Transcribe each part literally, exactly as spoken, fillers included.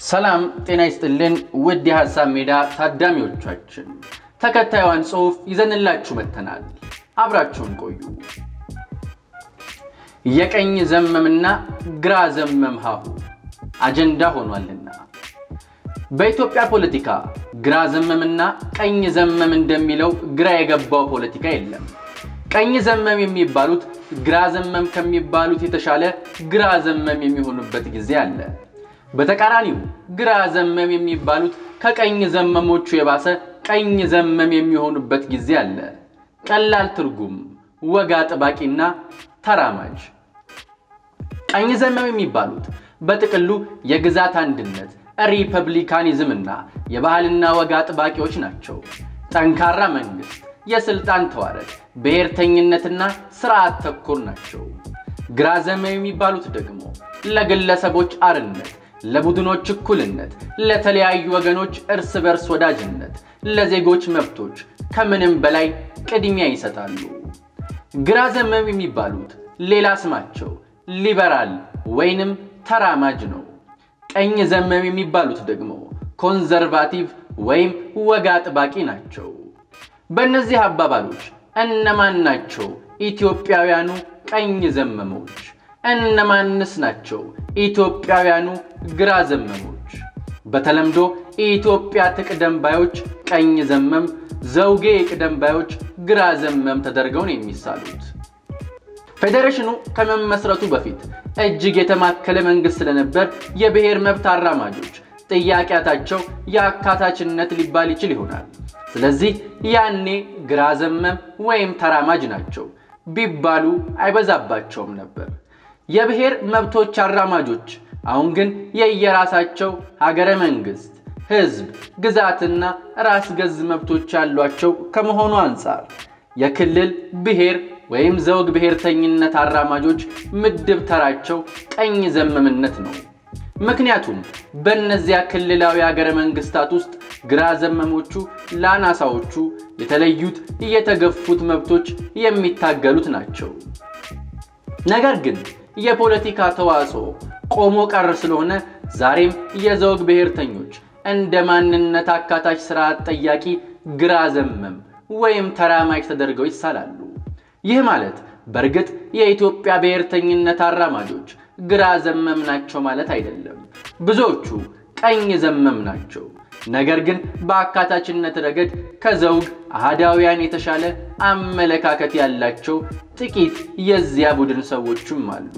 ሰላም ጤና ይስጥልን ውድ የሐሳብ ሜዳ ታዳሚዎቻችን ተከታዩን ጽሑፍ ይዘንላችሁ መተናል አብራችሁን ቆዩ የቀኝ ዘመምና ግራ ዘመም ሀሁ አጀንዳ ሆኗልና በኢትዮጵያ ፖለቲካ ግራ ዘመምና ቀኝ ዘመም እንደሚለው ግራ የገባው ፖለቲካ የለም ቀኝ ዘመም የሚባሉት ግራ ዘመም ከሚባሉት የተሻለ ግራ ዘመም የሚሆኑበት ጊዜ አለ በተቃራኒው ግራ ዘመም የሚባሉት ከቀኝ ዘመሞቹ የባሰ ቀኝ ዘመም የሚሆኑበት ጊዜ አለ ቀላል ትርጉም ወጋ ጥባቂና ተራማጅ ቀኝ ዘመም የሚባሉት በጥቅሉ የግዛት አንድነት ሪፐብሊካኒዝምና የባህልና ወጋ ጥባቂዎች ናቸው ጠንካራ መንግስት የስልጣን ተዋረድ ብሔርተኝነትና ስርዓት ተኮር ናቸው ግራ ዘመም የሚባሉት ደግሞ ለግለሰቦች አርነት ለቡድኖች እኩልነት ለተለያዩ ወገኖች እርስ በርስ ወዳጅነት ለዜጎች መብቶች ከምንም በላይ ቅድሚያ ይሰጣሉ ግራ ዘመም የሚባሉት ሌላ ስማቸው ሊበራል ወይንም ተራማጅ ነው ቀኝ ዘመም የሚባሉት ደግሞ ኮንሰርቫቲቭ ወይም ወጋ ጥባቂ ናቸው በእነዚህ አባባሎች እነማን ናቸው ኢትዮጵያውያኑ ቀኝ ዘመሞች እነማንስ ናቸው ኢትዮጵያውያኑ ግራ ዘመሞች በተለምዶ ኢትዮጵያ ተቀደም ባዮች ቀኝ ዘመም ዘውጌ ቀደም ባዮች ግራ ዘመም ተደርገው ነው የሚሳሉት ፌዴሬሽኑ ከመመስረቱ በፊት እጅግ የተማከለ መንግስት ስለነበር የብሔር መብት አራማጆች ጥያቄያቸው ያካታችነት ሊባል ይችል ይሆናል ስለዚህ ያኔ ግራ ዘመም ወይም ተራማጅ ናቸው ቢባሉ አይበዛባቸውም ነበር የብሔር መብቶች አራማጆች አሁን ግን የየራሳቸው ሀገረ መንግስት ህዝብ ግዛትና ራስ ገዝ መብቶች ያሏቸው ከመሆኑ አንፃር የክልል ብሔር ወይም ዘውግ ብሔርተኝነት አራማጆች ምድብ ተራቸው ቀኝ ዘመምነት ነው ምክንያቱም በእነዚያ ክልላዊ ሀገረ መንግስታት ውስጥ ግራ ዘመሞቹ ላናሳዎቹ የተለዩት የተገፉት መብቶች የሚታገሉት ናቸው ነገር ግን የፖለቲካ ተዋጽኦ ቆሞ ቀር ስለሆነ ዛሬም የዘውግ ብሔርተኞች እንደ ማንነት አካታች ስርዓት ጠያቂ ግራ ዘመም ወይም ተራማጅ ተደርገው ይሳላሉ ይህ ማለት በርግጥ የኢትዮጵያ ብሔርተኝነት አራማጆች ግራ ዘመም ናቸው ማለት አይደለም ብዙዎቹ ቀኝ ዘመም ናቸው ነገር ግን በአካታችነት ረገድ ከዘውግ አሃዳውያን የተሻለ አመለካከት ያላቸው ጥቂት የዚያ ቡድን ሰዎችም አሉ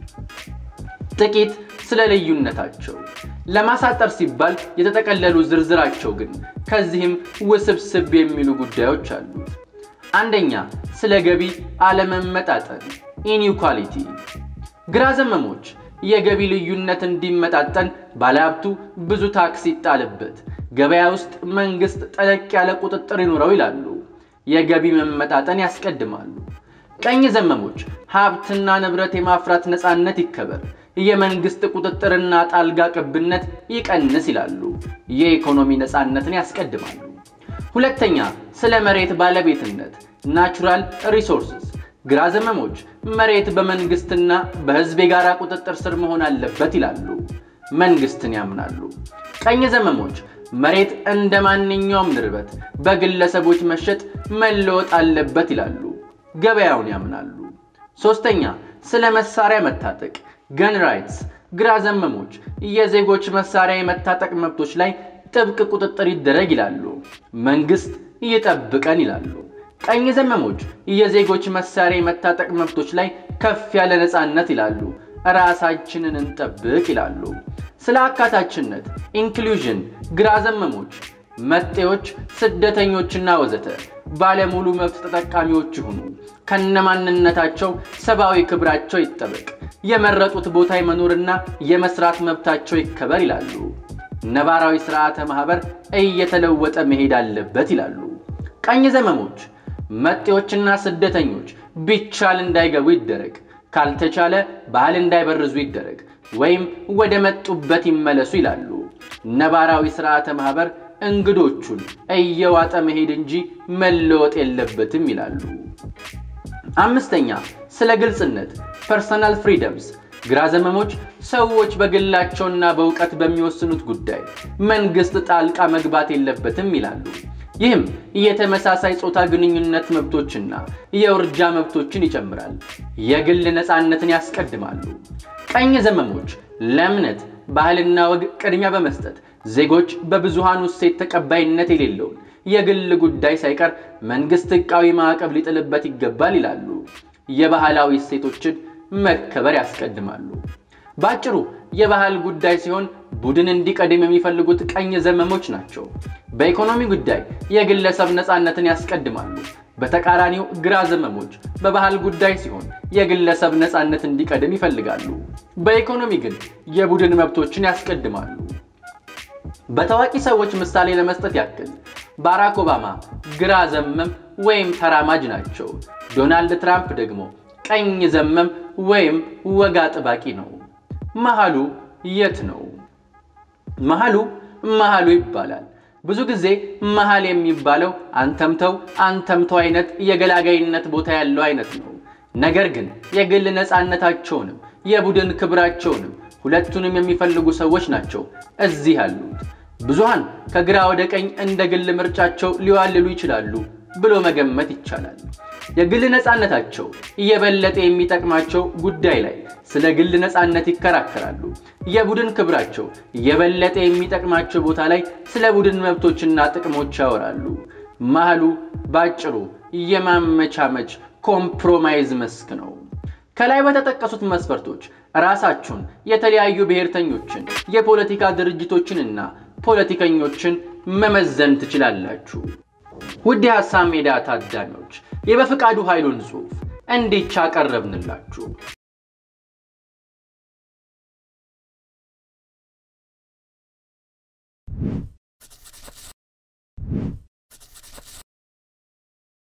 ጥቂት ስለ ልዩነታቸው ለማሳጠር ሲባል የተጠቀለሉ ዝርዝራቸው ግን ከዚህም ውስብስብ የሚሉ ጉዳዮች አሉ አንደኛ ስለ ገቢ አለመመጣጠን ኢንኢኳሊቲ ግራ ዘመሞች የገቢ ልዩነት እንዲመጣጠን ባለሀብቱ ብዙ ታክስ ይጣልበት ገበያ ውስጥ መንግስት ጠለቅ ያለ ቁጥጥር ይኖረው ይላሉ የገቢ መመጣጠን ያስቀድማሉ ቀኝ ዘመሞች ሀብትና ንብረት የማፍራት ነፃነት ይከበር የመንግስት ቁጥጥርና ጣልቃ ገብነት ይቀንስ ይላሉ የኢኮኖሚ ነፃነትን ያስቀድማሉ ሁለተኛ ስለ መሬት ባለቤትነት ናቹራል ሪሶርስስ ግራ ዘመሞች መሬት በመንግስትና በህዝብ የጋራ ቁጥጥር ስር መሆን አለበት ይላሉ መንግስትን ያምናሉ ቀኝ ዘመሞች መሬት እንደማንኛውም ንብረት በግለሰቦች መሸጥ መለወጥ አለበት ይላሉ ገበያውን ያምናሉ ሶስተኛ ስለ መሳሪያ መታጠቅ ገን ራይትስ ግራ ዘመሞች የዜጎች መሳሪያ የመታጠቅ መብቶች ላይ ጥብቅ ቁጥጥር ይደረግ ይላሉ መንግስት ይጠብቀን ይላሉ ቀኝ ዘመሞች የዜጎች መሳሪያ የመታጠቅ መብቶች ላይ ከፍ ያለ ነፃነት ይላሉ ራሳችንን እንጠብቅ ይላሉ ስለ አካታችነት ኢንክሉዥን ግራ ዘመሞች መጤዎች ስደተኞችና ወዘተ ባለሙሉ መብት ተጠቃሚዎች ይሁኑ ከነማንነታቸው ሰባዊ ክብራቸው ይጠበቅ የመረጡት ቦታ ይመኖርና የመስራት መብታቸው ይከበር ይላሉ ነባራዊ ስርዓተ ማህበር እየተለወጠ መሄድ አለበት ይላሉ ቀኝ ዘመሞች መጤዎችና ስደተኞች ቢቻል እንዳይገቡ ይደረግ ካልተቻለ ባህል እንዳይበርዙ ይደረግ ወይም ወደ መጡበት ይመለሱ ይላሉ ነባራዊ ስርዓተ ማህበር እንግዶቹን እየዋጠ መሄድ እንጂ መለወጥ የለበትም ይላሉ አምስተኛ ስለ ግልጽነት ፐርሰናል ፍሪደምስ ግራ ዘመሞች ሰዎች በግላቸውና በእውቀት በሚወስኑት ጉዳይ መንግስት ጣልቃ መግባት የለበትም ይላሉ። ይህም የተመሳሳይ ጾታ ግንኙነት መብቶችና የውርጃ መብቶችን ይጨምራል። የግል ነፃነትን ያስቀድማሉ። ቀኝ ዘመሞች ለእምነት ባህልና ወግ ቅድሚያ በመስጠት ዜጎች በብዙሃኑ እሴት ተቀባይነት የሌለውን የግል ጉዳይ ሳይቀር መንግስት ሕጋዊ ማዕቀብ ሊጥልበት ይገባል ይላሉ። የባህላዊ እሴቶችን መከበር ያስቀድማሉ። ባጭሩ የባህል ጉዳይ ሲሆን ቡድን እንዲቀድም የሚፈልጉት ቀኝ ዘመሞች ናቸው። በኢኮኖሚ ጉዳይ የግለሰብ ነፃነትን ያስቀድማሉ። በተቃራኒው ግራ ዘመሞች በባህል ጉዳይ ሲሆን የግለሰብ ነፃነት እንዲቀድም ይፈልጋሉ። በኢኮኖሚ ግን የቡድን መብቶችን ያስቀድማሉ። በታዋቂ ሰዎች ምሳሌ ለመስጠት ያክል ባራክ ኦባማ ግራ ዘመም ወይም ተራማጅ ናቸው። ዶናልድ ትራምፕ ደግሞ ቀኝ ዘመም ወይም ወግ አጥባቂ ነው። መሃሉ የት ነው? መሃሉ መሃሉ ይባላል። ብዙ ጊዜ መሃል የሚባለው አንተምተው አንተምተው አይነት የገላጋይነት ቦታ ያለው አይነት ነው። ነገር ግን የግል ነፃነታቸውንም የቡድን ክብራቸውንም ሁለቱንም የሚፈልጉ ሰዎች ናቸው እዚህ ያሉት። ብዙሃን ከግራ ወደ ቀኝ እንደ ግል ምርጫቸው ሊዋልሉ ይችላሉ ብሎ መገመት ይቻላል። የግል ነፃነታቸው የበለጠ የሚጠቅማቸው ጉዳይ ላይ ስለ ግል ነፃነት ይከራከራሉ። የቡድን ክብራቸው የበለጠ የሚጠቅማቸው ቦታ ላይ ስለ ቡድን መብቶችና ጥቅሞች ያወራሉ። መሃሉ ባጭሩ የማመቻመች ኮምፕሮማይዝ መስክ ነው። ከላይ በተጠቀሱት መስፈርቶች ራሳችሁን የተለያዩ ብሔርተኞችን የፖለቲካ ድርጅቶችንና ፖለቲከኞችን መመዘን ትችላላችሁ። ውድ የሐሳብ ሜዳ ታዳሚዎች የበፍቃዱ ኃይሉን ጽሑፍ እንዲቻ ቀረብንላችሁ።